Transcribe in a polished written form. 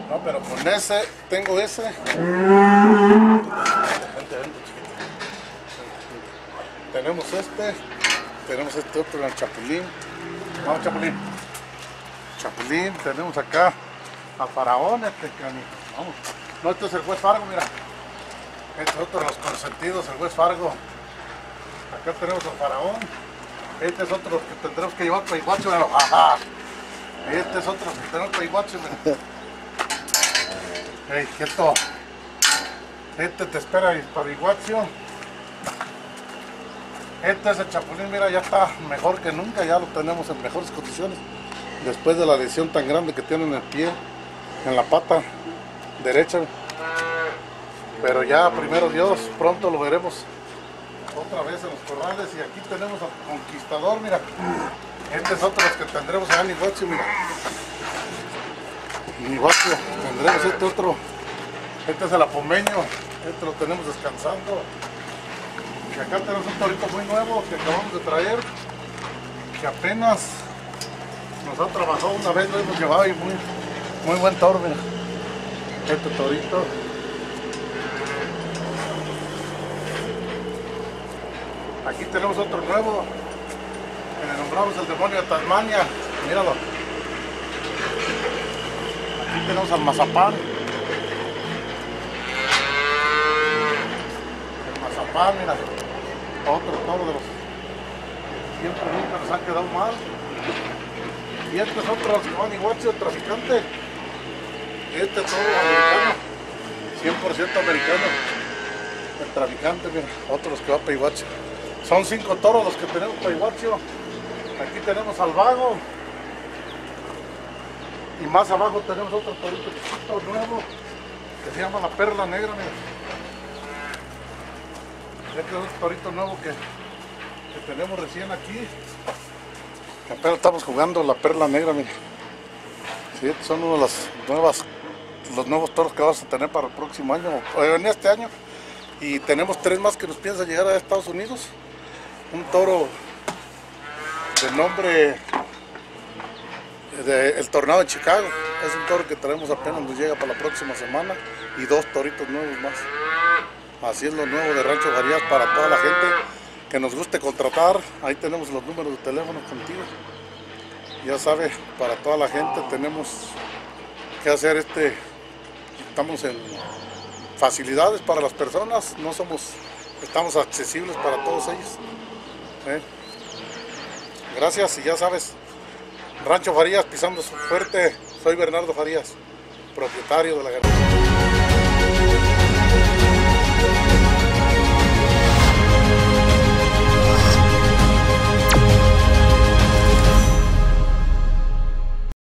No, pero con ese, tengo ese. Tenemos este otro, el Chapulín. Vamos, Chapulín. Chapulín, tenemos acá a Faraón, vamos. No, este es el Juez Fargo, mira. Este es otro de los consentidos, el Juez Fargo. Acá tenemos al Faraón. Este es otro que tendremos que llevar para Iguacho, mira. Ajá. Este es otro que tenemos para Iguacho, mira. Hey, quieto. Este te espera para Iguacho. Este es el Chapulín, mira, ya está mejor que nunca, ya lo tenemos en mejores condiciones. Después de la lesión tan grande que tiene en el pie, en la pata derecha. Pero ya, primero Dios, pronto lo veremos otra vez en los corrales. Y aquí tenemos al Conquistador, mira. Este es otro de los que tendremos allá en Iguacho, mira. En Iguacho tendremos este otro. Este es el Apomeño, este lo tenemos descansando. Y acá tenemos un torito muy nuevo que acabamos de traer, que apenas nos ha trabajado una vez, lo hemos llevado y muy buen toro, mira. Este torito. Aquí tenemos otro nuevo, que le nombramos el demonio de Tasmania, míralo. Aquí tenemos al Mazapán. El Mazapán, mira. Otro toro de los que siempre nunca nos han quedado mal. Y este es otro que van Iguacho, traficante. Este toro americano, 100% americano. El traficante, mira, otros que va para Iguacho. Son 5 toros los que tenemos para Iguacho. Aquí tenemos al Vago. Y más abajo tenemos otro torito chiquito nuevo que se llama la Perla Negra, mira. Este es un torito nuevo que tenemos recién aquí. Apenas estamos jugando la Perla Negra, mira. Sí, estos son uno de los nuevos toros que vamos a tener para el próximo año, en este año. Y tenemos 3 más que nos piensan llegar a Estados Unidos. Un toro de nombre El Tornado de Chicago. Es un toro que traemos apenas, nos llega para la próxima semana. Y 2 toritos nuevos más. Así es lo nuevo de Rancho Farías para toda la gente que nos guste contratar. Ahí tenemos los números de teléfono contigo. Ya sabe, para toda la gente tenemos que hacer estamos en facilidades para las personas, estamos accesibles para todos ellos. Gracias, y ya sabes, Rancho Farías pisando fuerte. Soy Bernardo Farías, propietario de la ganadería.